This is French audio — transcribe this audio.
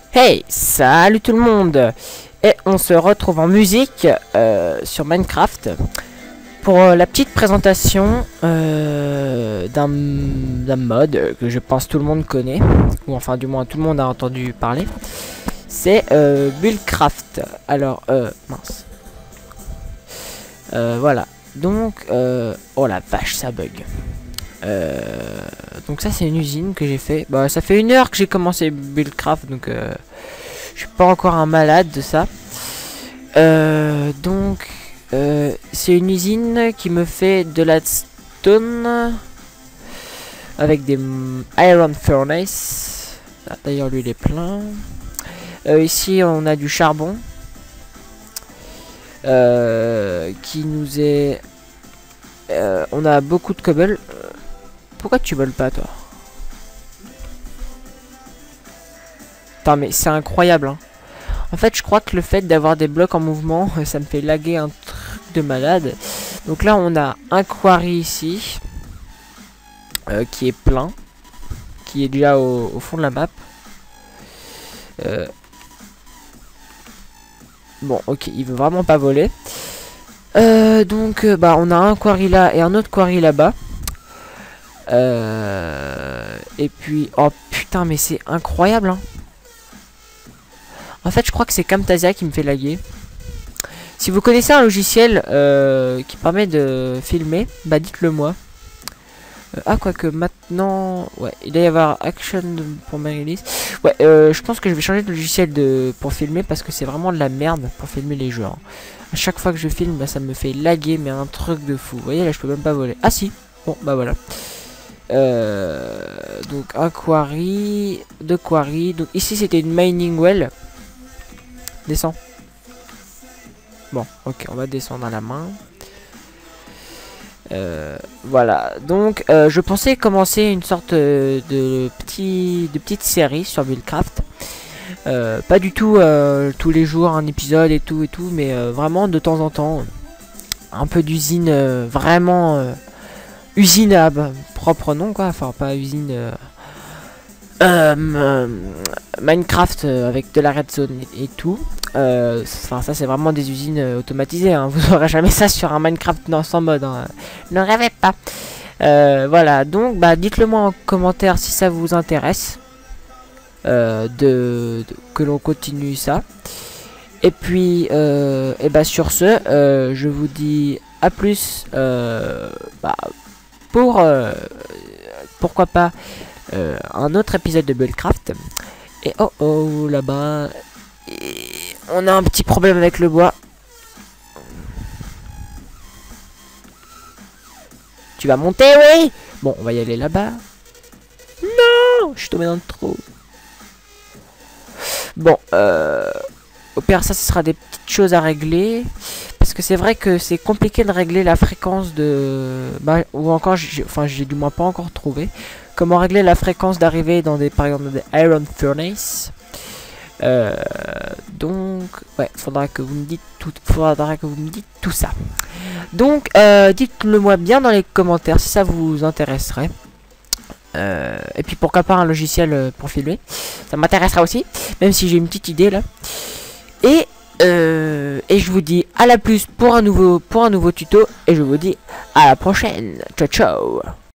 Hey, salut tout le monde. Et on se retrouve en musique sur Minecraft pour la petite présentation d'un mode que je pense tout le monde connaît, ou enfin du moins tout le monde a entendu parler. C'est Buildcraft. Alors mince. Voilà. Donc oh la vache, ça bug. Donc ça c'est une usine que j'ai fait. Bah ça fait 1 heure que j'ai commencé Buildcraft, donc je suis pas encore un malade de ça. Donc c'est une usine qui me fait de la stone avec des iron furnace. Ah, d'ailleurs lui il est plein. Ici on a du charbon qui nous est on a beaucoup de cobble. Pourquoi tu voles pas toi? Putain mais c'est incroyable hein. En fait je crois que le fait d'avoir des blocs en mouvement ça me fait laguer un truc de malade. Donc là on a un quarry ici qui est plein, qui est déjà au fond de la map. Bon ok, il veut vraiment pas voler. Donc bah on a un quarry là et un autre quarry là-bas. Et puis oh putain mais c'est incroyable hein. En fait je crois que c'est Camtasia qui me fait laguer. Si vous connaissez un logiciel qui permet de filmer, bah dites-le moi. Ah quoique maintenant ouais il doit y avoir Action pour ma release. Ouais je pense que je vais changer de logiciel pour filmer parce que c'est vraiment de la merde pour filmer les jeux hein. À chaque fois que je filme bah, ça me fait laguer mais un truc de fou. Vous voyez là je peux même pas voler. Ah si. Bon bah voilà. Donc un quarry, 2 quarry. Donc ici c'était une mining well. Descends. Bon, ok, on va descendre à la main. Voilà. Donc je pensais commencer une sorte de petite série sur Buildcraft. Pas du tout tous les jours un épisode et tout mais vraiment de temps en temps un peu d'usine vraiment. Usine à propre nom quoi, enfin pas usine Minecraft avec de la redstone et tout. Enfin ça c'est vraiment des usines automatisées hein. Vous aurez jamais ça sur un Minecraft dans son mode hein. Ne rêvez pas. Voilà donc bah dites-le moi en commentaire si ça vous intéresse que l'on continue ça. Et puis et bah sur ce je vous dis à plus bah, pour pourquoi pas un autre épisode de Buildcraft. Et oh oh là-bas on a un petit problème avec le bois. Tu vas monter oui. Bon on va y aller là-bas. Non je suis tombé dans le trou. Bon au pire ça ce sera des petites choses à régler. Parce que c'est vrai que c'est compliqué de régler la fréquence de... Bah, ou encore, j'ai du moins pas encore trouvé. Comment régler la fréquence d'arrivée dans des, par exemple, des Iron Furnace. Donc, ouais, faudra que vous me dites tout ça. Donc, dites-le moi bien dans les commentaires si ça vous intéresserait. Et puis pourquoi pas un logiciel pour filmer. Ça m'intéressera aussi, même si j'ai une petite idée là. Et je vous dis à la plus pour un nouveau tuto. Et je vous dis à la prochaine. Ciao ciao.